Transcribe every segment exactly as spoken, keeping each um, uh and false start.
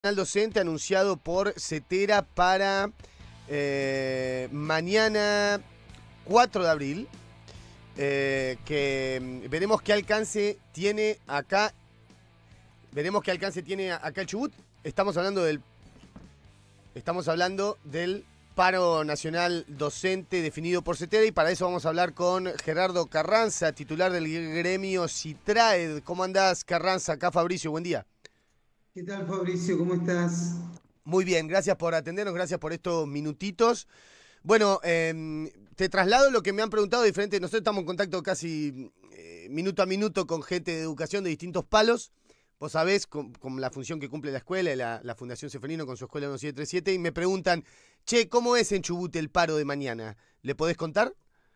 Docente anunciado por CETERA para eh, mañana cuatro de abril, eh, que veremos qué alcance tiene acá, veremos qué alcance tiene acá el Chubut. Estamos hablando del, estamos hablando del paro nacional docente definido por CETERA, y para eso vamos a hablar con Gerardo Carranza, titular del gremio CITRAED. ¿Cómo andás, Carranza? Acá Fabricio, buen día. ¿Qué tal, Fabricio? ¿Cómo estás? Muy bien, gracias por atendernos, gracias por estos minutitos. Bueno, eh, te traslado lo que me han preguntado diferentes. Nosotros estamos en contacto casi eh, minuto a minuto con gente de educación de distintos palos. Vos sabés, con, con la función que cumple la escuela, la, la Fundación Ceferino con su escuela uno siete tres siete, y me preguntan, che, ¿cómo es en Chubut el paro de mañana? ¿Le podés contar?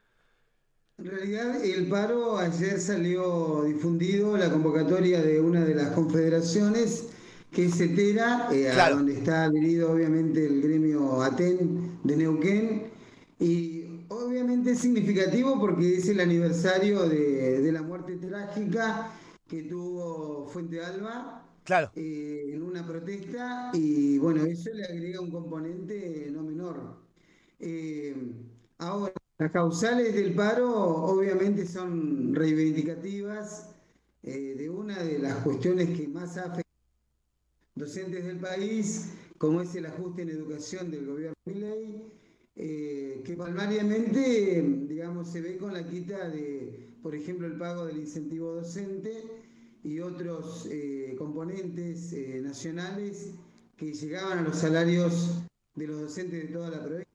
En realidad, el paro ayer salió difundido la convocatoria de una de las confederaciones, que es CETERA, eh, a Claro, donde está adherido obviamente el gremio ATEN de Neuquén, y obviamente es significativo porque es el aniversario de, de la muerte trágica que tuvo Fuente Alba claro. eh, en una protesta, y bueno, eso le agrega un componente no menor. Eh, Ahora, las causales del paro obviamente son reivindicativas eh, de una de las cuestiones que más afectan a los docentes del país, como es el ajuste en educación del gobierno de Milei, eh, que palmariamente, digamos, se ve con la quita de, por ejemplo, el pago del incentivo docente y otros eh, componentes eh, nacionales que llegaban a los salarios de los docentes de toda la provincia.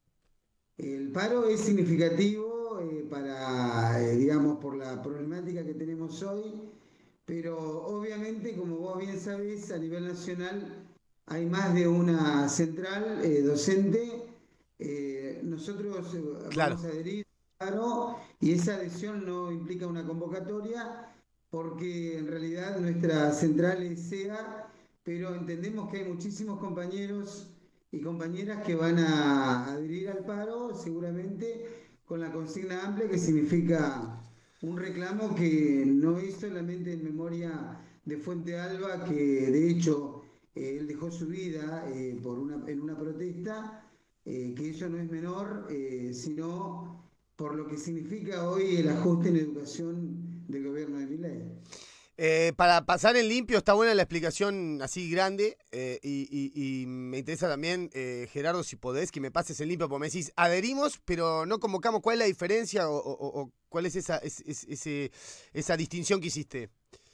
El paro es significativo eh, para, eh, digamos, por la problemática que tenemos hoy, pero obviamente, como vos bien sabés, a nivel nacional hay más de una central eh, docente. Eh, nosotros eh, Claro. vamos a adherir al paro, y esa adhesión no implica una convocatoria, porque en realidad nuestra central es SEA, pero entendemos que hay muchísimos compañeros y compañeras que van a adherir al paro, seguramente con la consigna amplia, que significa un reclamo que no es solamente en memoria de Fuente Alba, que de hecho eh, él dejó su vida eh, por una, en una protesta, eh, que eso no es menor, eh, sino por lo que significa hoy el ajuste en educación del gobierno de Milei. Eh, para pasar en limpio, está buena la explicación así grande, eh, y, y- y me interesa también, eh, Gerardo, si podés, que me pases en limpio, porque me decís, adherimos, pero no convocamos. ¿Cuál es la diferencia o, o- o cuál es esa, es- es- ese- esa distinción que hiciste?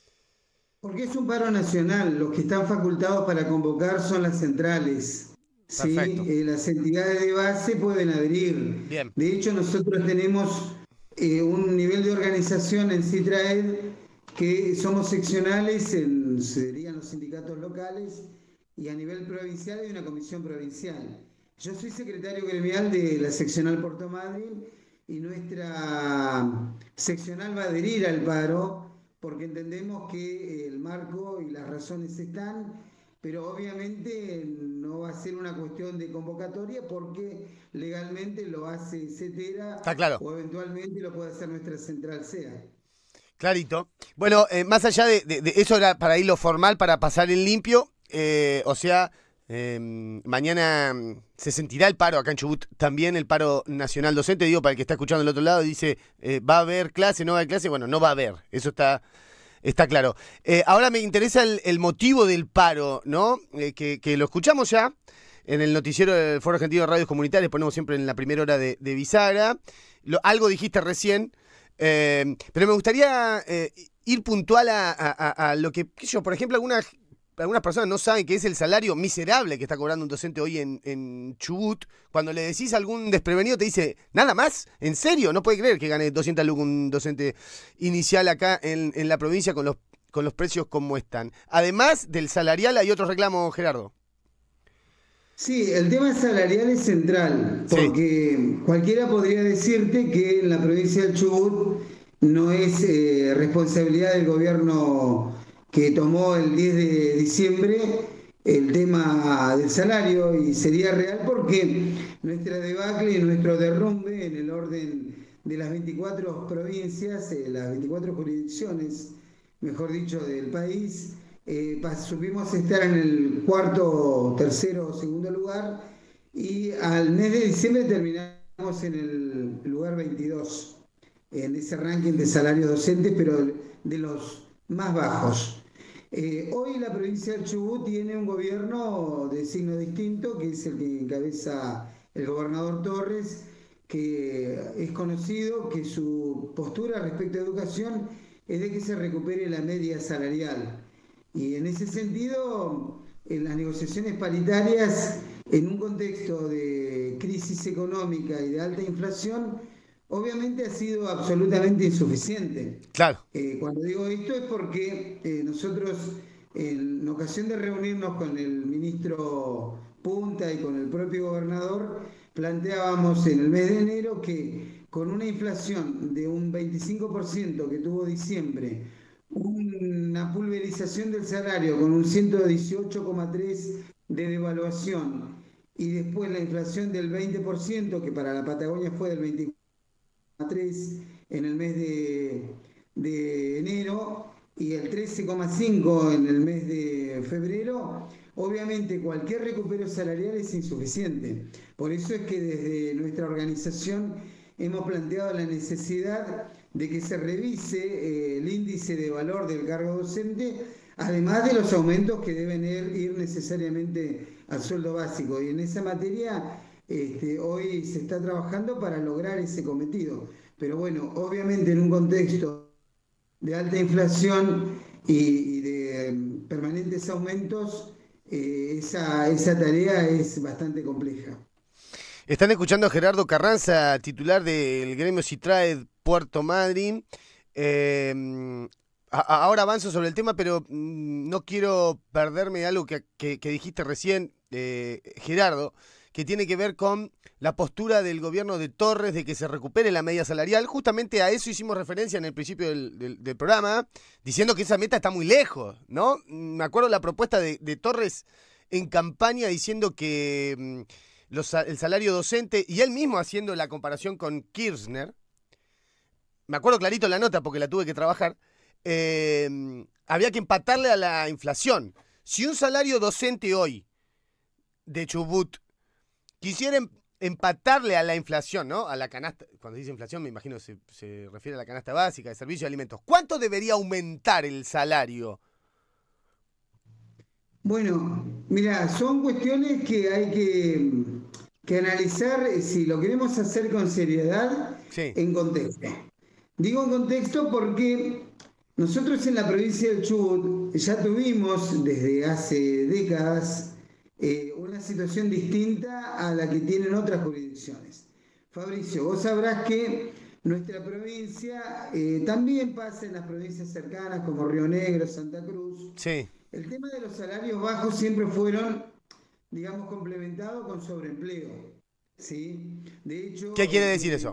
Porque es un paro nacional, los que están facultados para convocar son las centrales, ¿sí? Perfecto. Eh, las entidades de base pueden adherir. Bien. De hecho, nosotros tenemos eh, un nivel de organización en CITRAED, que somos seccionales, en, serían los sindicatos locales, y a nivel provincial hay una comisión provincial. Yo soy secretario gremial de la seccional Puerto Madryn, y nuestra seccional va a adherir al paro porque entendemos que el marco y las razones están, pero obviamente no va a ser una cuestión de convocatoria, porque legalmente lo hace Está CETERA, claro. o eventualmente lo puede hacer nuestra central SEA. Clarito. Bueno, eh, más allá de, de- de eso, era para ir lo formal, para pasar en limpio. Eh, o sea, eh, mañana mm, se sentirá el paro acá en Chubut, también el paro nacional docente. Digo, para el que está escuchando del otro lado, dice, eh, ¿va a haber clase, no va a haber clase? Bueno, no va a haber, eso está, está claro. Eh, ahora me interesa el, el motivo del paro, ¿no? Eh, que, que lo escuchamos ya en el noticiero del Foro Argentino de Radios Comunitarias, ponemos siempre en la primera hora de, de Bisagra. Lo- algo dijiste recién. Eh, pero me gustaría eh, ir puntual a, a- a- a lo que, qué sé yo, por ejemplo, algunas, algunas personas no saben qué es el salario miserable que está cobrando un docente hoy en, en Chubut. Cuando le decís a algún desprevenido, te dice, ¿nada más? ¿En serio? No puede creer que gane doscientas lucas un docente inicial acá en, en la provincia con los, con los precios como están. Además del salarial, hay otros reclamos, Gerardo. Sí, el tema salarial es central, Sí, porque cualquiera podría decirte que en la provincia del Chubut no es eh, responsabilidad del gobierno que tomó el diez de diciembre el tema del salario, y sería real porque nuestra debacle y nuestro derrumbe en el orden de las veinticuatro provincias, eh, las veinticuatro jurisdicciones, mejor dicho, del país, eh, supimos estar en el cuarto, tercero o segundo lugar y al mes de diciembre terminamos en el lugar veintidós en ese ranking de salarios docentes, pero de los más bajos. Eh, hoy la provincia del Chubut tiene un gobierno de signo distinto, que es el que encabeza el gobernador Torres, que es conocido que su postura respecto a educación es de que se recupere la media salarial. Y en ese sentido, en las negociaciones paritarias, en un contexto de crisis económica y de alta inflación, obviamente ha sido absolutamente insuficiente. Claro. Eh, cuando digo esto es porque eh, nosotros, en ocasión de reunirnos con el ministro Punta y con el propio gobernador, planteábamos en el mes de enero que con una inflación de un veinticinco por ciento que tuvo diciembre, una pulverización del salario con un ciento dieciocho coma tres de devaluación y después la inflación del veinte por ciento, que para la Patagonia fue del veinticuatro coma tres en el mes de, de enero y el trece coma cinco en el mes de febrero, obviamente cualquier recupero salarial es insuficiente. Por eso es que desde nuestra organización hemos planteado la necesidad de que se revise eh, el índice de valor del cargo docente, además de los aumentos que deben ir, ir necesariamente al sueldo básico. Y en esa materia este, hoy se está trabajando para lograr ese cometido. Pero bueno, obviamente en un contexto de alta inflación y, y de um, permanentes aumentos, eh, esa, esa tarea es bastante compleja. Están escuchando a Gerardo Carranza, titular del gremio Citraed Puerto Madryn. Eh, a, ahora avanzo sobre el tema, pero mm, no quiero perderme de algo que, que, que dijiste recién, eh, Gerardo, que tiene que ver con la postura del gobierno de Torres de que se recupere la media salarial. Justamente a eso hicimos referencia en el principio del, del, del programa, diciendo que esa meta está muy lejos, ¿no? Me acuerdo la propuesta de, de Torres en campaña diciendo que mm, los, el salario docente, y él mismo haciendo la comparación con Kirchner, me acuerdo clarito la nota porque la tuve que trabajar, eh, había que empatarle a la inflación. Si un salario docente hoy de Chubut quisiera empatarle a la inflación, ¿no? A la canasta, cuando dice inflación me imagino se, se refiere a la canasta básica de servicios y alimentos. ¿Cuánto debería aumentar el salario? Bueno, mira, son cuestiones que hay que, que analizar si lo queremos hacer con seriedad Sí. en contexto. Digo en contexto porque nosotros en la provincia del Chubut ya tuvimos desde hace décadas eh, una situación distinta a la que tienen otras jurisdicciones. Fabricio, vos sabrás que nuestra provincia eh, también pasa en las provincias cercanas como Río Negro, Santa Cruz. Sí. El tema de los salarios bajos siempre fueron, digamos, complementados con sobreempleo. ¿Sí? De hecho, ¿Qué quiere eh, decir eso?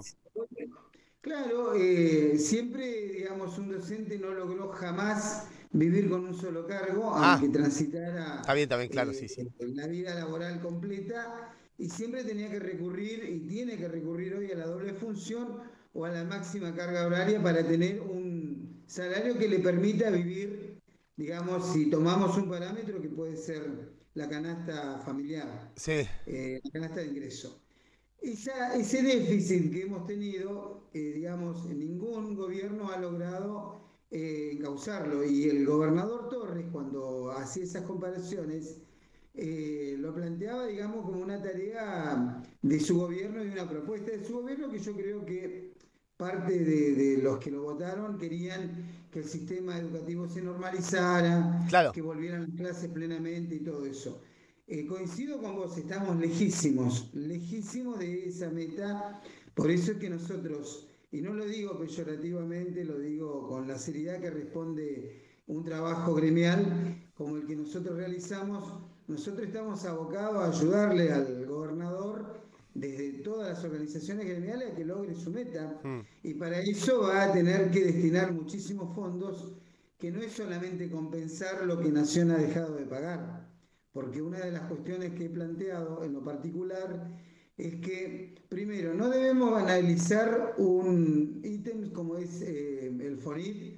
Claro, eh, siempre, digamos, un docente no logró jamás vivir con un solo cargo, Ah, aunque transitara está bien, está bien, claro, eh, sí, sí. la vida laboral completa, y siempre tenía que recurrir, y tiene que recurrir hoy a la doble función o a la máxima carga horaria para tener un salario que le permita vivir, digamos, si tomamos un parámetro que puede ser la canasta familiar, Sí. eh, la canasta de ingreso. Esa, ese déficit que hemos tenido, eh, digamos, ningún gobierno ha logrado eh, encauzarlo. Y el gobernador Torres, cuando hacía esas comparaciones, eh, lo planteaba, digamos, como una tarea de su gobierno y una propuesta de su gobierno que yo creo que parte de, de los que lo votaron querían que el sistema educativo se normalizara, Claro. que volvieran las clases plenamente y todo eso. Eh, coincido con vos, estamos lejísimos, lejísimos de esa meta, por eso es que nosotros, y no lo digo peyorativamente, lo digo con la seriedad que responde un trabajo gremial como el que nosotros realizamos, nosotros estamos abocados a ayudarle al gobernador desde todas las organizaciones gremiales a que logre su meta, Mm. y para eso va a tener que destinar muchísimos fondos, que no es solamente compensar lo que Nación ha dejado de pagar. Porque una de las cuestiones que he planteado en lo particular es que, primero, no debemos analizar un ítem como es eh, el FONIT,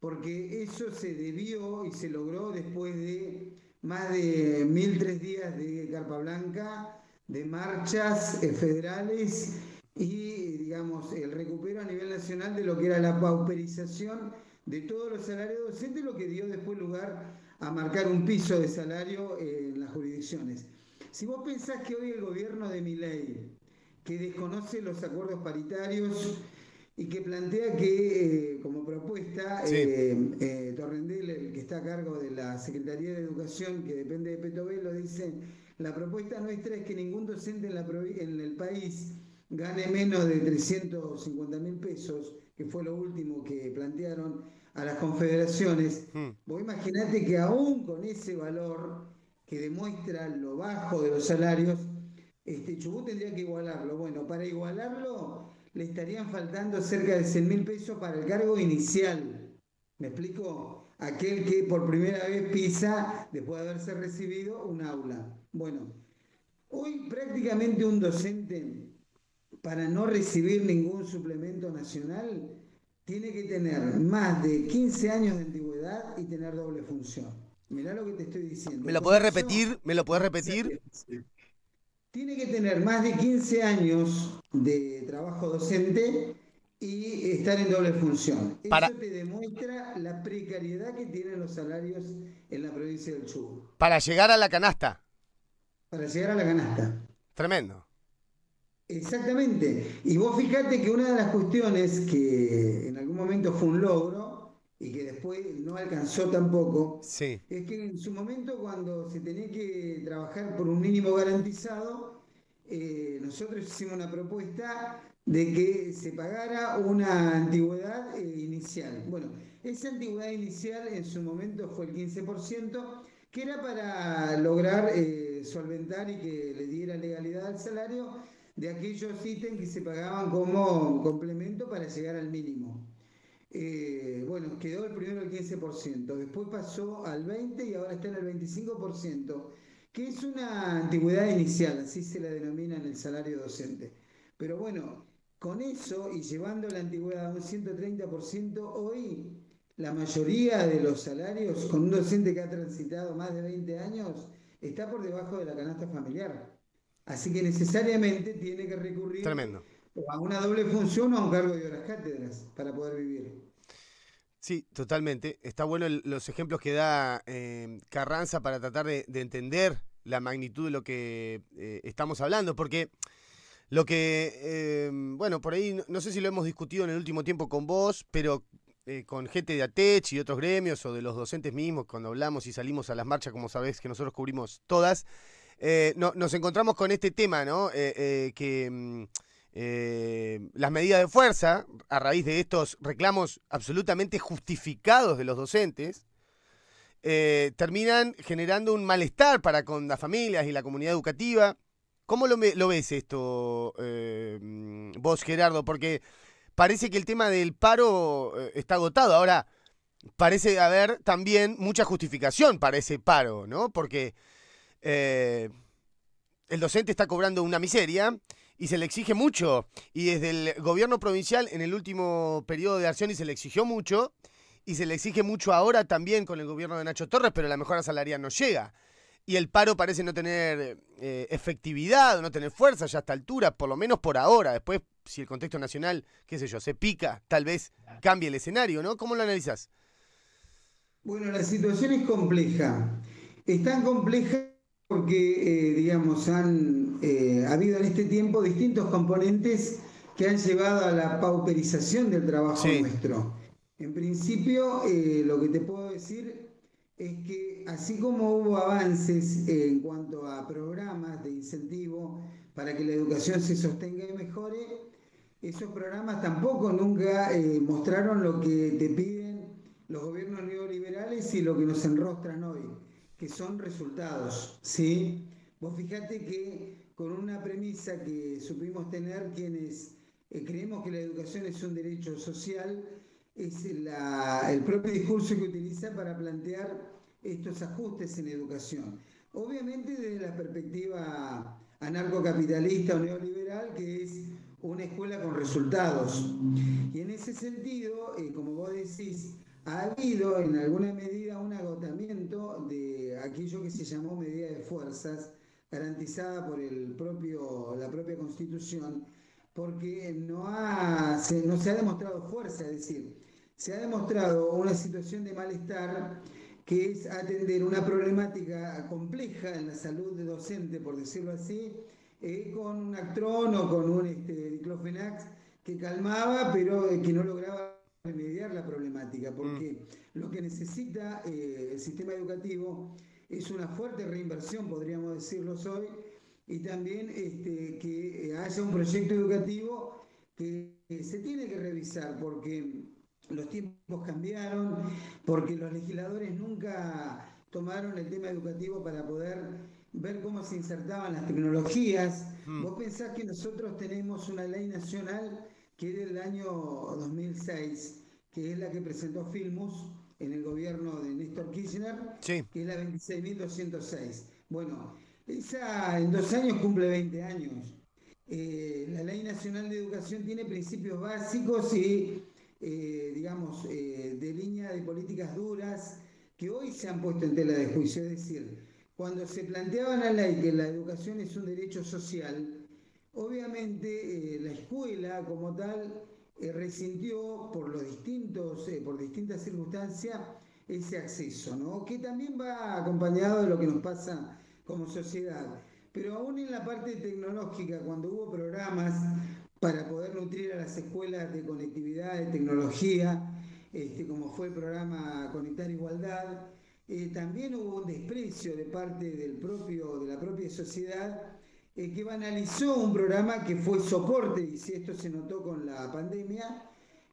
porque eso se debió y se logró después de más de mil tres días de Carpa Blanca, de marchas eh, federales y, digamos, el recupero a nivel nacional de lo que era la pauperización de todos los salarios docentes, lo que dio después lugar a marcar un piso de salario en las jurisdicciones. Si vos pensás que hoy el gobierno de Milei, que desconoce los acuerdos paritarios y que plantea que, eh, como propuesta, Sí. eh, eh, Torrendel, el que está a cargo de la Secretaría de Educación, que depende de Petovelo, dice, la propuesta nuestra es que ningún docente en, la en el país gane menos de trescientos cincuenta mil pesos, que fue lo último que plantearon a las confederaciones. Hmm. Vos imaginate que aún con ese valor que demuestra lo bajo de los salarios, este, Chubut tendría que igualarlo. Bueno, para igualarlo le estarían faltando cerca de cien mil pesos para el cargo inicial. ¿Me explico? Aquel que por primera vez pisa, después de haberse recibido, un aula. Bueno, hoy prácticamente un docente, para no recibir ningún suplemento nacional, tiene que tener más de quince años de antigüedad y tener doble función. Mirá lo que te estoy diciendo. ¿Me lo Con podés eso, repetir? ¿Me lo podés repetir? tiene que tener más de quince años de trabajo docente y estar en doble función. Para, Eso te demuestra la precariedad que tienen los salarios en la provincia del Chubut. para llegar a la canasta. Para llegar a la canasta. Tremendo. Exactamente. Y vos fijate que una de las cuestiones que en algún momento fue un logro y que después no alcanzó tampoco, Sí. es que en su momento cuando se tenía que trabajar por un mínimo garantizado, eh, nosotros hicimos una propuesta de que se pagara una antigüedad eh, inicial. Bueno, esa antigüedad inicial en su momento fue el quince por ciento, que era para lograr eh, solventar y que le diera legalidad al salario de aquellos ítems que se pagaban como complemento para llegar al mínimo. Eh, bueno, quedó el primero el quince por ciento, después pasó al veinte por ciento y ahora está en el veinticinco por ciento, que es una antigüedad inicial, así se la denomina en el salario docente. Pero bueno, con eso y llevando la antigüedad a un ciento treinta por ciento, hoy la mayoría de los salarios con un docente que ha transitado más de veinte años está por debajo de la canasta familiar. Así que necesariamente tiene que recurrir Tremendo. a una doble función o a un cargo de horas cátedras para poder vivir. Sí, totalmente. Está bueno el, los ejemplos que da eh, Carranza para tratar de, de entender la magnitud de lo que eh, estamos hablando, porque lo que, eh, bueno, por ahí, no, no sé si lo hemos discutido en el último tiempo con vos, pero eh, con gente de ATECH y otros gremios o de los docentes mismos, cuando hablamos y salimos a las marchas, como sabés que nosotros cubrimos todas, eh, no, nos encontramos con este tema, ¿no? Eh, eh, que... Mm, Eh, las medidas de fuerza, a raíz de estos reclamos absolutamente justificados de los docentes, eh, terminan generando un malestar para con las familias y la comunidad educativa. ¿Cómo lo, lo ves esto, eh, vos, Gerardo? Porque parece que el tema del paro eh, está agotado. Ahora, parece haber también mucha justificación para ese paro, ¿no? Porque eh, el docente está cobrando una miseria y se le exige mucho. Y desde el gobierno provincial, en el último periodo de acción, y se le exigió mucho, y se le exige mucho ahora también con el gobierno de Nacho Torres, pero la mejora salarial no llega. Y el paro parece no tener eh, efectividad, no tener fuerza ya a esta altura, por lo menos por ahora. Después, si el contexto nacional, qué sé yo, se pica, tal vez cambie el escenario, ¿no? ¿Cómo lo analizás? Bueno, la situación es compleja. Es tan compleja porque, eh, digamos, han eh, habido en este tiempo distintos componentes que han llevado a la pauperización del trabajo Sí. nuestro. En principio, eh, lo que te puedo decir es que así como hubo avances en cuanto a programas de incentivo para que la educación se sostenga y mejore, esos programas tampoco nunca eh, mostraron lo que te piden los gobiernos neoliberales y lo que nos enrostran hoy, que son resultados, ¿sí? Vos fijate que con una premisa que supimos tener quienes eh, creemos que la educación es un derecho social, es la, el propio discurso que utiliza para plantear estos ajustes en educación. Obviamente desde la perspectiva anarcocapitalista o neoliberal, que es una escuela con resultados. Y en ese sentido, eh, como vos decís, ha habido en alguna medida un agotamiento de aquello que se llamó medida de fuerzas, garantizada por el propio, la propia Constitución, porque no, ha, se, no se ha demostrado fuerza, es decir, se ha demostrado una situación de malestar que es atender una problemática compleja en la salud de docente, por decirlo así, eh, con un Actron o con un este, diclofenac que calmaba, pero eh, que no lograba remediar la problemática, Mm, porque lo que necesita eh, el sistema educativo es una fuerte reinversión, podríamos decirlo hoy, y también este, que haya un proyecto educativo que, que se tiene que revisar, porque los tiempos cambiaron, porque los legisladores nunca tomaron el tema educativo para poder ver cómo se insertaban las tecnologías. mm, Vos pensás que nosotros tenemos una ley nacional que es del año dos mil seis, que es la que presentó Filmus en el gobierno de Néstor Kirchner, sí, que es la veintiséis mil doscientos seis. Bueno, esa en dos años cumple veinte años. Eh, la Ley Nacional de Educación tiene principios básicos y, eh, digamos, eh, de línea de políticas duras que hoy se han puesto en tela de juicio. Es decir, cuando se planteaba en la ley que la educación es un derecho social, obviamente eh, la escuela como tal eh, resintió por los distintos, eh, por distintas circunstancias ese acceso, ¿no? Que también va acompañado de lo que nos pasa como sociedad. Pero aún en la parte tecnológica, cuando hubo programas para poder nutrir a las escuelas de conectividad, de tecnología, este, como fue el programa Conectar Igualdad, eh, también hubo un desprecio de parte del propio, de la propia sociedad eh, que banalizó un programa que fue soporte, y si esto se notó con la pandemia,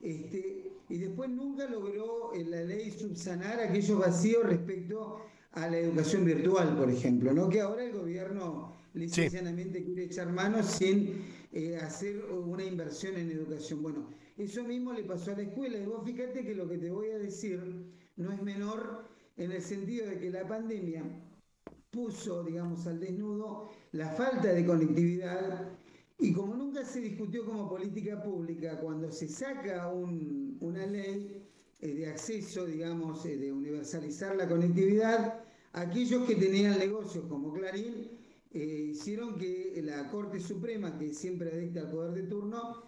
este, y después nunca logró en la ley subsanar aquellos vacíos respecto a la educación virtual, por ejemplo, ¿no? Que ahora el gobierno lisa y sí. llanamente quiere echar manos sin eh, hacer una inversión en educación. Bueno, eso mismo le pasó a la escuela, y vos fíjate que lo que te voy a decir no es menor en el sentido de que la pandemia puso, digamos, al desnudo la falta de conectividad, y como nunca se discutió como política pública, cuando se saca un, una ley eh, de acceso, digamos, eh, de universalizar la conectividad, aquellos que tenían negocios como Clarín eh, hicieron que la Corte Suprema, que siempre adicta al poder de turno,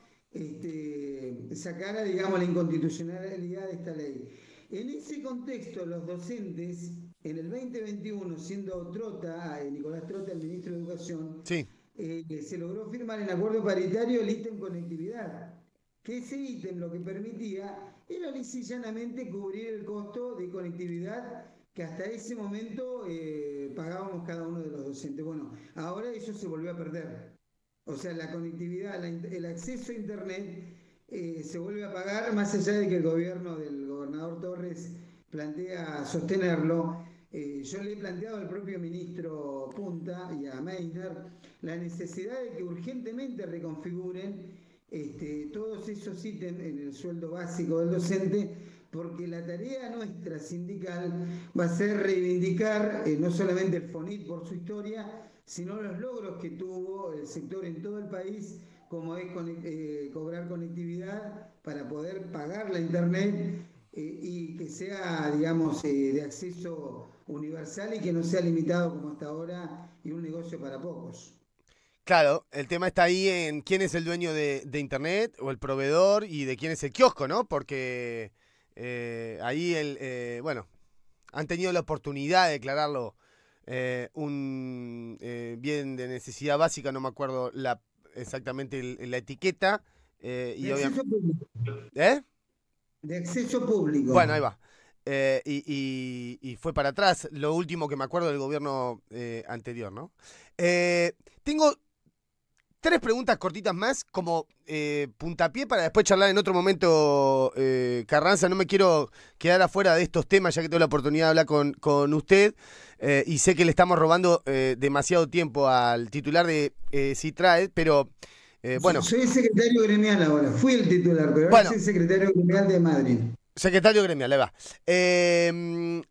este, sacara, digamos, la inconstitucionalidad de esta ley. En ese contexto, los docentes, en el veinte veintiuno, siendo Trota, eh, Nicolás Trota, el ministro de Educación, Sí, eh, se logró firmar en acuerdo paritario el ítem conectividad, que ese ítem lo que permitía era lisa y llanamente cubrir el costo de conectividad que hasta ese momento eh, pagábamos cada uno de los docentes. Bueno, ahora eso se volvió a perder. O sea, la conectividad, la, el acceso a Internet eh, se vuelve a pagar, más allá de que el gobierno del gobernador Torres plantea sostenerlo. Eh, yo le he planteado al propio ministro Punta y a Meiner la necesidad de que urgentemente reconfiguren este, todos esos ítems en el sueldo básico del docente, porque la tarea nuestra sindical va a ser reivindicar eh, no solamente el FONIT por su historia, sino los logros que tuvo el sector en todo el país, como es eh, cobrar conectividad para poder pagar la internet eh, y que sea, digamos, eh, de acceso universal y que no sea limitado como hasta ahora y un negocio para pocos. claro, el tema está ahí en quién es el dueño de, de Internet o el proveedor y de quién es el kiosco, ¿no? Porque eh, ahí, el, eh, bueno, han tenido la oportunidad de declararlo eh, un eh, bien de necesidad básica, no me acuerdo la, exactamente el- la etiqueta, eh, De y obviamente... acceso público. ¿Eh? De acceso público. Bueno, ahí va. Eh, y, y- y fue para atrás, lo último que me acuerdo del gobierno eh, anterior, ¿no? Eh, tengo tres preguntas cortitas más, como eh, puntapié para después charlar en otro momento, eh, Carranza. No me quiero quedar afuera de estos temas, ya que tengo la oportunidad de hablar con, con usted. Eh, y sé que le estamos robando eh, demasiado tiempo al titular de eh, Citraed, pero eh, bueno, Soy secretario gremial ahora, fui el titular, pero ahora bueno, soy secretario gremial de Madrid. secretario gremial, ahí va. Eh,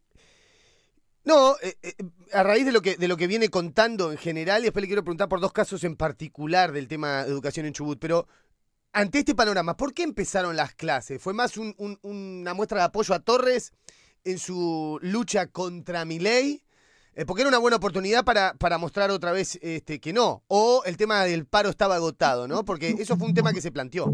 No, eh, eh, a raíz de lo que de lo que viene contando en general, y después le quiero preguntar por dos casos en particular del tema de educación en Chubut, pero ante este panorama, ¿por qué empezaron las clases? ¿Fue más un, un, una muestra de apoyo a Torres en su lucha contra Milei? Eh, porque era una buena oportunidad para, para mostrar otra vez este, que no. O el tema del paro estaba agotado, ¿no? Porque eso fue un tema que se planteó.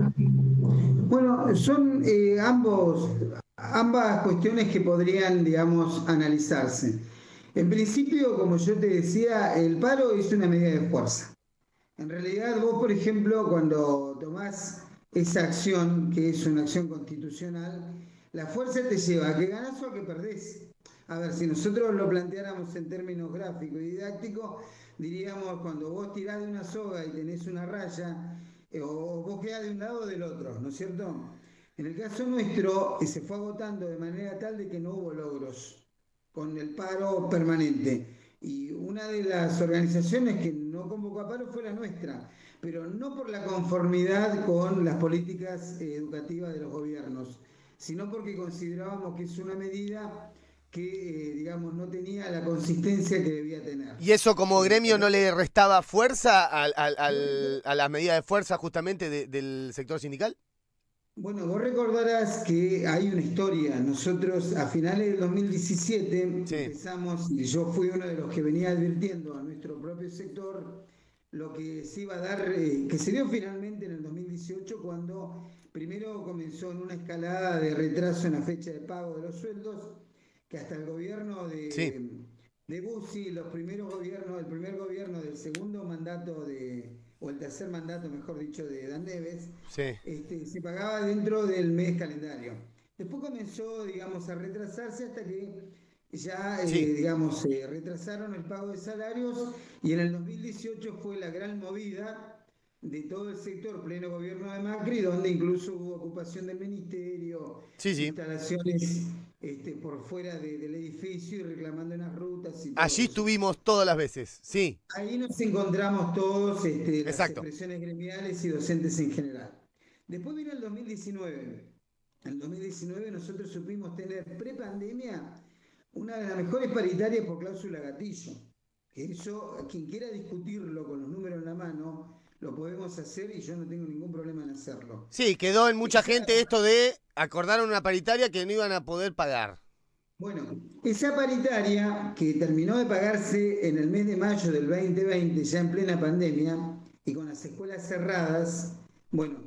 Bueno, son eh, ambos, ambas cuestiones que podrían, digamos, analizarse. En principio, como yo te decía, el paro es una medida de fuerza. En realidad, vos, por ejemplo, cuando tomás esa acción, que es una acción constitucional, la fuerza te lleva a que ganás o a que perdés. A ver, si nosotros lo planteáramos en términos gráficos y didácticos, diríamos, cuando vos tirás de una soga y tenés una raya, eh, o vos quedás de un lado o del otro, ¿no es cierto? En el caso nuestro, eh, se fue agotando de manera tal de que no hubo logros con el paro permanente. Y una de las organizaciones que no convocó a paro fue la nuestra, pero no por la conformidad con las políticas eh, educativas de los gobiernos, sino porque considerábamos que es una medida que, eh, digamos, no tenía la consistencia que debía tener. ¿Y eso como Eh, gremio no le restaba fuerza al, al, al, a la medida de fuerza justamente de, del sector sindical? Bueno, vos recordarás que hay una historia. Nosotros a finales del dos mil diecisiete Sí, empezamos, y yo fui uno de los que venía advirtiendo a nuestro propio sector lo que se iba a dar, eh, que se dio finalmente en el dos mil dieciocho, cuando primero comenzó en una escalada de retraso en la fecha de pago de los sueldos, que hasta el gobierno sí, de, de Bussi, los primeros gobiernos, el primer gobierno del segundo mandato de, o el tercer mandato, mejor dicho, de Dan Neves, sí, este, se pagaba dentro del mes calendario. Después comenzó, digamos, a retrasarse hasta que ya, eh, sí. digamos, se retrasaron el pago de salarios y en el dos mil dieciocho fue la gran movida de todo el sector, pleno gobierno de Macri, donde incluso hubo ocupación del ministerio, Sí, sí. instalaciones este, por fuera de, del edificio y reclamando unas rutas y todo Allí eso. estuvimos todas las veces. Sí, Ahí nos encontramos todos, este, las exacto. expresiones gremiales y docentes en general. Después vino el dos mil diecinueve. En el dos mil diecinueve nosotros supimos tener prepandemia una de las mejores paritarias por cláusula gatillo. Que eso, quien quiera discutirlo con los números en la mano, lo podemos hacer y yo no tengo ningún problema en hacerlo. Sí, quedó en mucha Esa, gente esto de acordar una paritaria que no iban a poder pagar. bueno, esa paritaria que terminó de pagarse en el mes de mayo del dos mil veinte, ya en plena pandemia, y con las escuelas cerradas, bueno,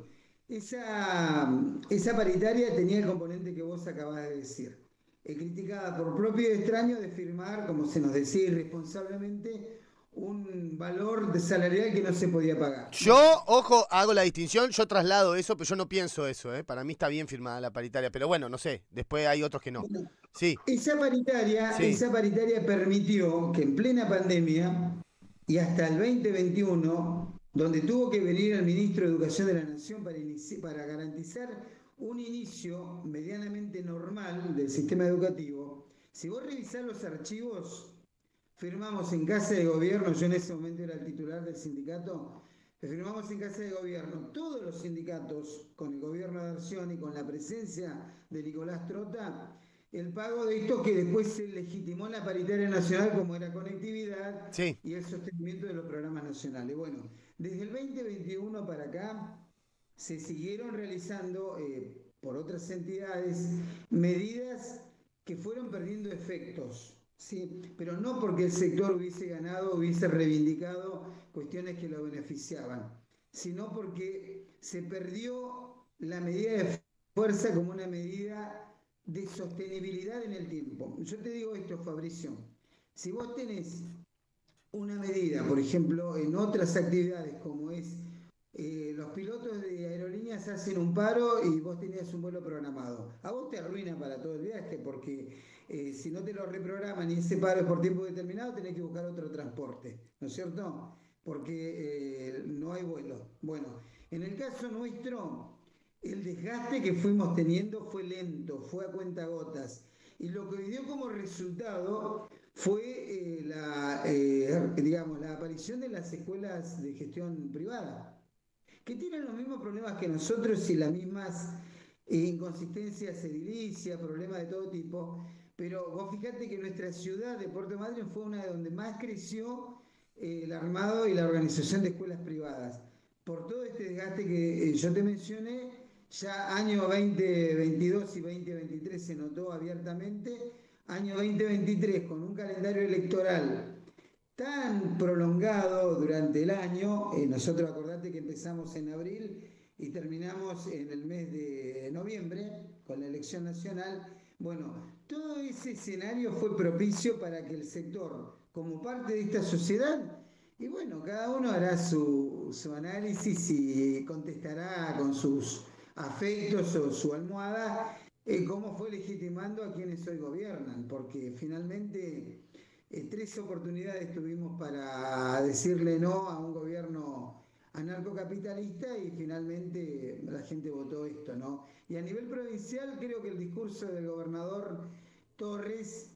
esa, esa paritaria tenía el componente que vos acabás de decir. Eh, criticada por propio y extraño de firmar, como se nos decía irresponsablemente, un valor de salarial que no se podía pagar. Bueno, Yo, ojo, hago la distinción, yo traslado eso, pero yo no pienso eso, ¿eh? Para mí está bien firmada la paritaria, pero bueno, no sé, después hay otros que no. bueno, Sí, esa paritaria, sí, esa paritaria permitió que en plena pandemia y hasta el dos mil veintiuno, donde tuvo que venir el ministro de Educación de la Nación para, para garantizar un inicio medianamente normal del sistema educativo, si vos revisás los archivos, firmamos en Casa de Gobierno, yo en ese momento era el titular del sindicato, firmamos en Casa de Gobierno todos los sindicatos con el gobierno de Arción y con la presencia de Nicolás Trota, el pago de esto que después se legitimó en la paritaria nacional como era conectividad sí. y el sostenimiento de los programas nacionales. Bueno, desde el dos mil veintiuno para acá se siguieron realizando eh, por otras entidades medidas que fueron perdiendo efectos, ¿sí? Pero no porque el sector hubiese ganado, hubiese reivindicado cuestiones que lo beneficiaban, sino porque se perdió la medida de fuerza como una medida de sostenibilidad en el tiempo. Yo te digo esto, Fabricio, si vos tenés una medida, por ejemplo, en otras actividades como es eh, los pilotos de aerolíneas hacen un paro y vos tenías un vuelo programado. A vos te arruina para todo el viaje porque eh, si no te lo reprograman y ese paro es por tiempo determinado, tenés que buscar otro transporte, ¿no es cierto? Porque eh, no hay vuelo. Bueno, en el caso nuestro, el desgaste que fuimos teniendo fue lento, fue a cuentagotas. Y lo que dio como resultado fue eh, la, eh, digamos, la aparición de las escuelas de gestión privada, que tienen los mismos problemas que nosotros y las mismas eh, inconsistencias edilicias, problemas de todo tipo, pero vos fijate que nuestra ciudad de Puerto Madryn fue una de donde más creció eh, el armado y la organización de escuelas privadas. por todo este desgaste que eh, yo te mencioné, ya año dos mil veintidós y dos mil veintitrés se notó abiertamente, año dos mil veintitrés con un calendario electoral tan prolongado durante el año, eh, nosotros acordate que empezamos en abril y terminamos en el mes de noviembre con la elección nacional. Bueno, todo ese escenario fue propicio para que el sector, como parte de esta sociedad, y bueno, cada uno hará su, su análisis y contestará con sus afectos o su almohada eh, cómo fue legitimando a quienes hoy gobiernan, porque finalmente eh, tres oportunidades tuvimos para decirle no a un gobierno anarcocapitalista y finalmente la gente votó esto, ¿no? Y a nivel provincial creo que el discurso del gobernador Torres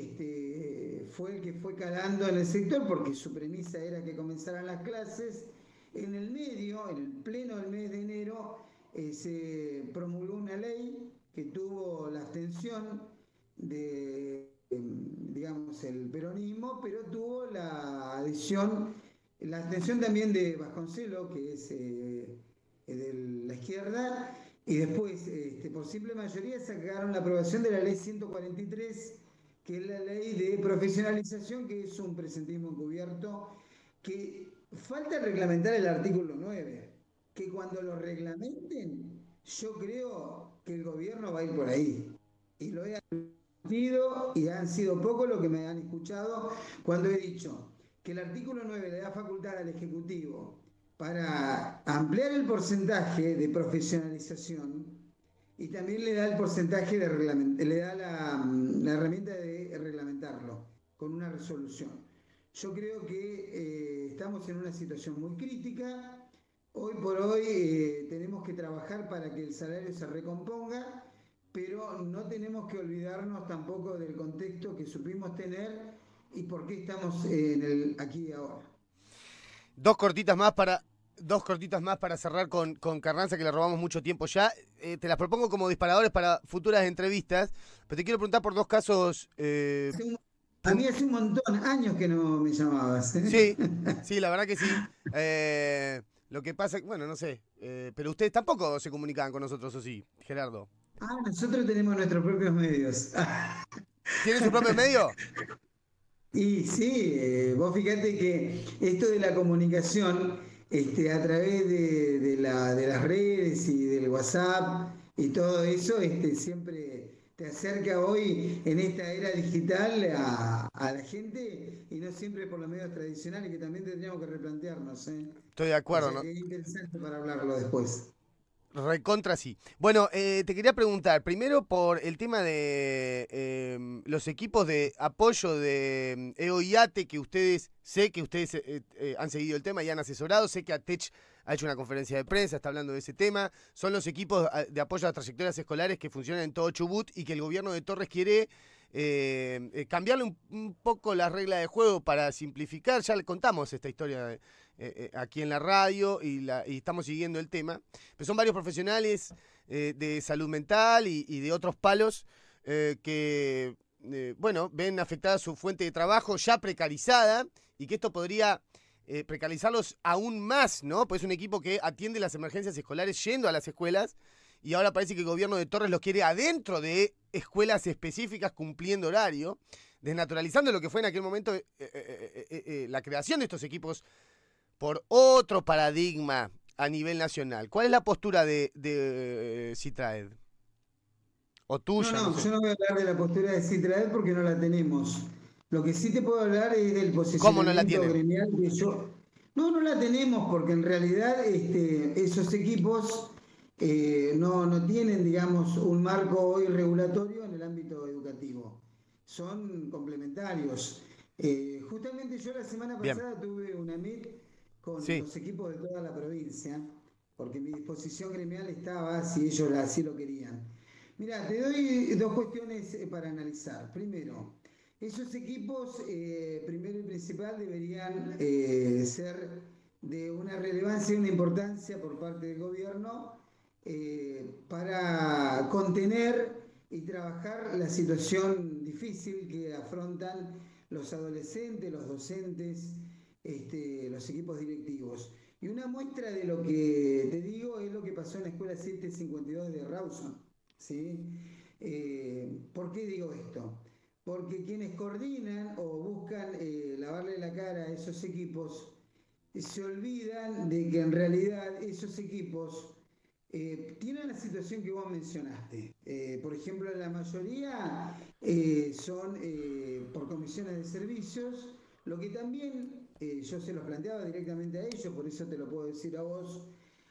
este, fue el que fue calando en el sector porque su premisa era que comenzaran las clases. En el medio, en el pleno del mes de enero, eh, se promulgó una ley que tuvo la abstención de, eh, digamos, el peronismo, pero tuvo la adhesión, la abstención también de Vasconcelos, que es eh, de la izquierda, y después, este, por simple mayoría, sacaron la aprobación de la ley ciento cuarenta y tres, que es la ley de profesionalización, que es un presentismo encubierto, que falta reglamentar el artículo nueve, que cuando lo reglamenten, yo creo que el gobierno va a ir por ahí. Y lo he advertido y han sido pocos los que me han escuchado cuando he dicho que el artículo nueve le da facultad al Ejecutivo para ampliar el porcentaje de profesionalización y también le da el porcentaje de reglament- le da la, la herramienta de reglamentarlo con una resolución. Yo creo que eh, estamos en una situación muy crítica. Hoy por hoy eh, tenemos que trabajar para que el salario se recomponga, pero no tenemos que olvidarnos tampoco del contexto que supimos tener y por qué estamos en el aquí y ahora. Dos cortitas más para. Dos cortitas más para cerrar con, con Carranza, que le robamos mucho tiempo ya. Eh, te las propongo como disparadores para futuras entrevistas, pero te quiero preguntar por dos casos. Eh, Hace un- a pun- mí hace un montón, años que no me llamabas, ¿eh? sí, sí, la verdad que sí. Eh, lo que pasa, bueno, no sé, eh, pero ustedes tampoco se comunicaban con nosotros, ¿o sí, Gerardo? Ah, nosotros tenemos nuestros propios medios. ¿Tienen su propio medio? Y sí, eh, vos fíjate que esto de la comunicación este, a través de, de la- de las redes y del WhatsApp y todo eso, este, siempre te acerca hoy en esta era digital a, a la gente y no siempre por los medios tradicionales que también tendríamos que replantearnos, ¿eh? Estoy de O acuerdo, sea ¿no? que es interesante para hablarlo después. Recontra sí. Bueno, eh, te quería preguntar, primero por el tema de eh, los equipos de apoyo de eh, EO y ATE, que ustedes, sé que ustedes eh, eh, han seguido el tema y han asesorado, sé que ATECH ha hecho una conferencia de prensa, está hablando de ese tema, son los equipos de apoyo a trayectorias escolares que funcionan en todo Chubut y que el gobierno de Torres quiere eh, eh, cambiarle un, un poco la regla de juego para simplificar, ya le contamos esta historia eh, eh, aquí en la radio y, la, y estamos siguiendo el tema. Pero son varios profesionales eh, de salud mental y, y de otros palos eh, que, eh, bueno, ven afectada su fuente de trabajo ya precarizada y que esto podría eh, precarizarlos aún más, ¿no? Pues es un equipo que atiende las emergencias escolares yendo a las escuelas y ahora parece que el gobierno de Torres los quiere adentro de escuelas específicas cumpliendo horario, desnaturalizando lo que fue en aquel momento eh, eh, eh, eh, eh, la creación de estos equipos por otro paradigma a nivel nacional. ¿Cuál es la postura de, de eh, Citraed? O No, tuya, no no, sé. yo no voy a hablar de la postura de Citraed porque no la tenemos. Lo que sí te puedo hablar es del ¿Cómo no la posicionamiento tienen? gremial que yo... No, no la tenemos porque en realidad este, esos equipos eh, no, no tienen, digamos, un marco hoy regulatorio en el ámbito educativo. Son complementarios. Eh, justamente yo la semana Bien, pasada tuve una meet con sí, los equipos de toda la provincia, porque mi disposición gremial estaba si ellos así lo querían. Mira, te doy dos cuestiones eh, para analizar. Primero, esos equipos, eh, primero y principal, deberían eh, ser de una relevancia y una importancia por parte del gobierno eh, para contener y trabajar la situación difícil que afrontan los adolescentes, los docentes, este, los equipos directivos. Y una muestra de lo que te digo es lo que pasó en la escuela setecientos cincuenta y dos de Rawson, ¿sí? Eh, ¿por qué digo esto? Porque quienes coordinan o buscan eh, lavarle la cara a esos equipos se olvidan de que en realidad esos equipos eh, tienen la situación que vos mencionaste. Eh, por ejemplo, la mayoría eh, son eh, por comisiones de servicios, lo que también eh, yo se los planteaba directamente a ellos, por eso te lo puedo decir a vos,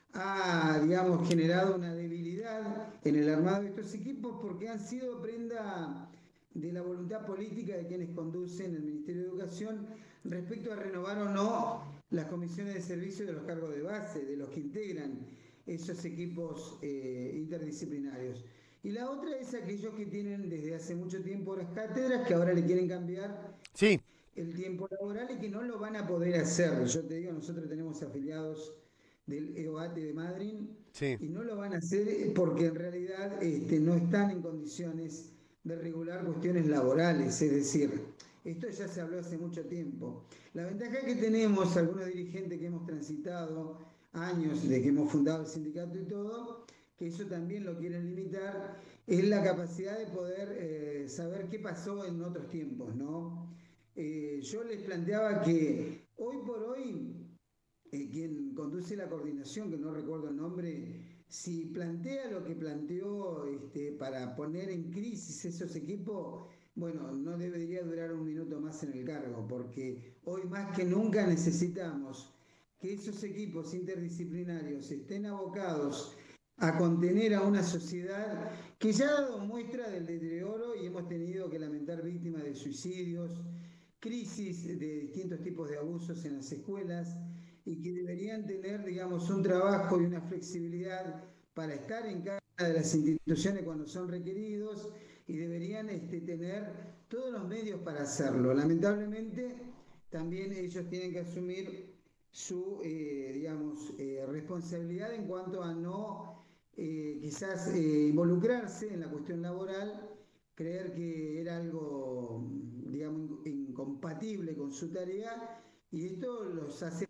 ha, digamos, generado una debilidad en el armado de estos equipos porque han sido prenda de la voluntad política de quienes conducen el Ministerio de Educación respecto a renovar o no las comisiones de servicio de los cargos de base, de los que integran esos equipos eh, interdisciplinarios. Y la otra es aquellos que tienen desde hace mucho tiempo las cátedras, que ahora le quieren cambiar Sí. el tiempo laboral y que no lo van a poder hacer. Yo te digo, nosotros tenemos afiliados del E O A T de Madrid Sí. y no lo van a hacer porque en realidad este, no están en condiciones de regular cuestiones laborales, es decir, esto ya se habló hace mucho tiempo. La ventaja que tenemos, algunos dirigentes que hemos transitado años de que hemos fundado el sindicato y todo, que eso también lo quieren limitar, es la capacidad de poder eh, saber qué pasó en otros tiempos, ¿no? Eh, yo les planteaba que hoy por hoy, eh, quien conduce la coordinación, que no recuerdo el nombre, si plantea lo que planteó este, para poner en crisis esos equipos, bueno, no debería durar un minuto más en el cargo, porque hoy más que nunca necesitamos que esos equipos interdisciplinarios estén abocados a contener a una sociedad que ya ha dado muestra del deterioro y hemos tenido que lamentar víctimas de suicidios, crisis de distintos tipos de abusos en las escuelas y que deberían tener, digamos, un trabajo y una flexibilidad para estar en cada una de las instituciones cuando son requeridos y deberían este, tener todos los medios para hacerlo. Lamentablemente, también ellos tienen que asumir su, eh, digamos, eh, responsabilidad en cuanto a no eh, quizás eh, involucrarse en la cuestión laboral, creer que era algo, digamos, incompatible con su tarea, y esto los hace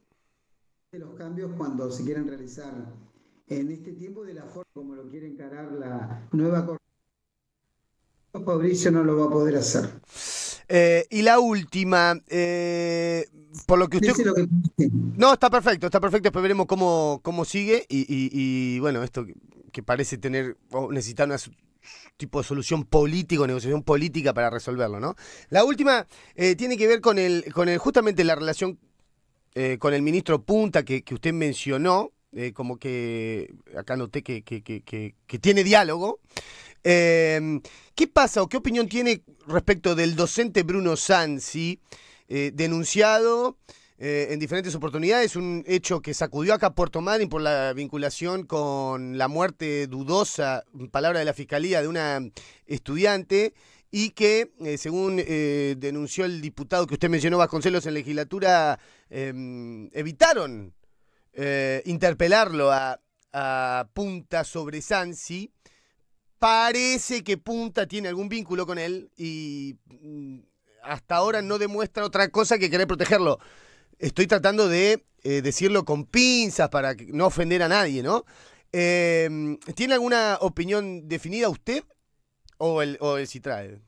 los cambios cuando se quieren realizar en este tiempo de la forma como lo quiere encarar la nueva corporación. Fabricio no lo va a poder hacer. Eh, y la última, eh, por lo que usted... Dice lo que... No, está perfecto, está perfecto, después veremos cómo, cómo sigue y, y- y, bueno, esto que, que parece tener o necesitar un tipo de solución política, negociación política para resolverlo, ¿no? La última eh, tiene que ver con el, con el justamente la relación eh, con el ministro Punta que, que usted mencionó, eh, como que acá noté que, que, que, que- que tiene diálogo. Eh, ¿Qué pasa o qué opinión tiene respecto del docente Bruno Sansi, eh, denunciado eh, en diferentes oportunidades, un hecho que sacudió acá a Puerto Madryn por la vinculación con la muerte dudosa, en palabra de la Fiscalía, de una estudiante y que, eh, según eh, denunció el diputado que usted mencionó, Vasconcelos, en legislatura, eh, evitaron eh, interpelarlo a, a Punta sobre Sansi? Parece que Punta tiene algún vínculo con él y mm, hasta ahora no demuestra otra cosa que querer protegerlo. Estoy tratando de eh, decirlo con pinzas para que- no ofender a nadie, ¿no? Eh, ¿Tiene alguna opinión definida usted o el, o el Citrae?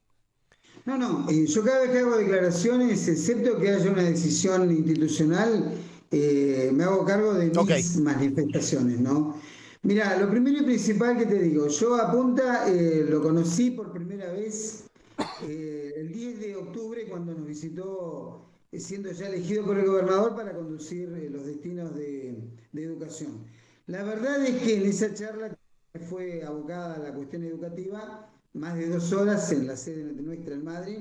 No, no, eh, yo cada vez que hago declaraciones, excepto que haya una decisión institucional, eh, me hago cargo de Ok, mis manifestaciones, ¿no? Mira, lo primero y principal que te digo, yo a Punta eh, lo conocí por primera vez eh, el diez de octubre cuando nos visitó, eh, siendo ya elegido por el gobernador para conducir eh, los destinos de, de educación. La verdad es que en esa charla que fue abocada a la cuestión educativa, más de dos horas en la sede nuestra en Madrid,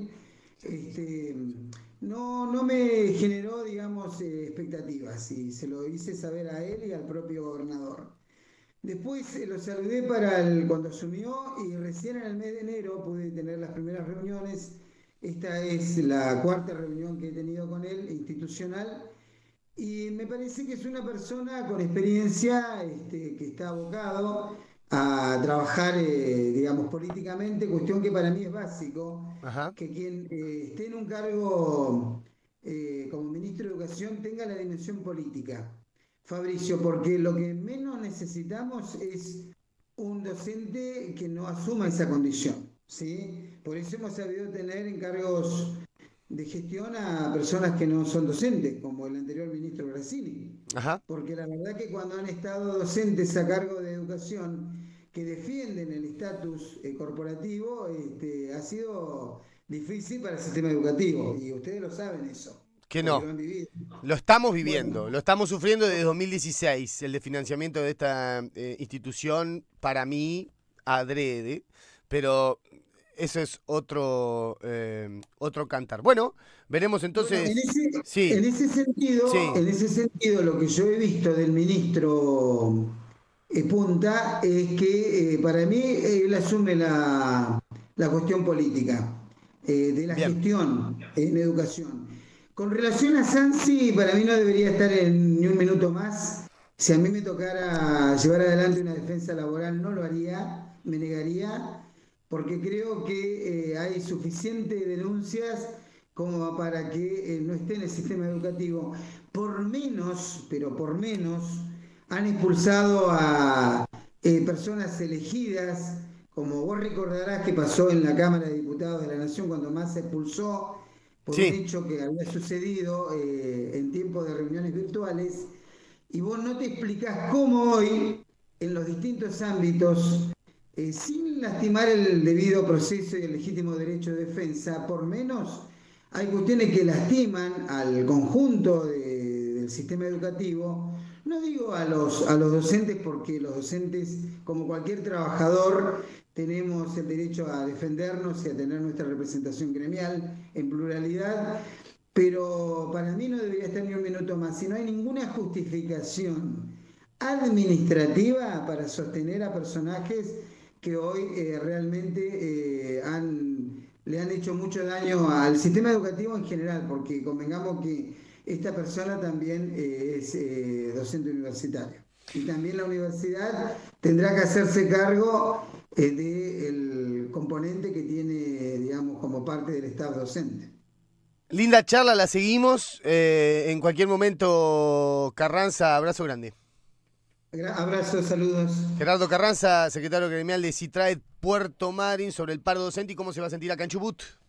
este, no, no me generó, digamos, eh, expectativas y se lo hice saber a él y al propio gobernador. Después eh, lo saludé para el, cuando asumió y recién en el mes de enero pude tener las primeras reuniones. Esta es la cuarta reunión que he tenido con él, institucional, y me parece que es una persona con experiencia este, que está abocado a trabajar, eh, digamos, políticamente, cuestión que para mí es básico, ajá. que quien eh, esté en un cargo eh, como ministro de Educación tenga la dimensión política. Fabricio, porque lo que menos necesitamos es un docente que no asuma esa condición, ¿sí? Por eso hemos sabido tener encargos de gestión a personas que no son docentes, como el anterior ministro Grassini. Ajá. Porque la verdad que cuando han estado docentes a cargo de educación que defienden el estatus eh, corporativo, este, ha sido difícil para el sistema educativo, y ustedes lo saben eso, Que porque no. lo han vivido. Lo estamos viviendo, Bueno, lo estamos sufriendo desde dos mil dieciséis, el desfinanciamiento de esta eh, institución, para mí, adrede, pero eso es otro, eh, otro cantar. Bueno, veremos bueno, en entonces. ese, Sí, en ese sentido, sí, en ese sentido, lo que yo he visto del ministro eh, Punta es que eh, para mí él asume la, la cuestión política eh, de la bien. gestión en educación. Con relación a Sansi, para mí no debería estar en ni un minuto más. Si a mí me tocara llevar adelante una defensa laboral, no lo haría, me negaría, porque creo que eh, hay suficientes denuncias como para que eh, no esté en el sistema educativo. Por menos, pero por menos, han expulsado a eh, personas elegidas, como vos recordarás que pasó en la Cámara de Diputados de la Nación cuando más se expulsó por un Sí, hecho que había sucedido eh, en tiempos de reuniones virtuales, y vos no te explicás cómo hoy, en los distintos ámbitos, eh, sin lastimar el debido proceso y el legítimo derecho de defensa, por menos hay cuestiones que lastiman al conjunto de- del sistema educativo. No digo a los, a los docentes, porque los docentes, como cualquier trabajador, tenemos el derecho a defendernos y a tener nuestra representación gremial en pluralidad, pero para mí no debería estar ni un minuto más. Si no hay ninguna justificación administrativa para sostener a personajes que hoy eh, realmente eh, han, le han hecho mucho daño al sistema educativo en general, porque convengamos que esta persona también eh, es eh, docente universitario. Y también la universidad tendrá que hacerse cargo eh, del componente que tiene, digamos, como parte del staff docente. linda charla, la seguimos. Eh, en cualquier momento, Carranza, abrazo grande. Gra- Abrazos, saludos. Gerardo Carranza, secretario gremial de CITRAE Puerto Madryn, sobre el paro docente y cómo se va a sentir acá en Chubut.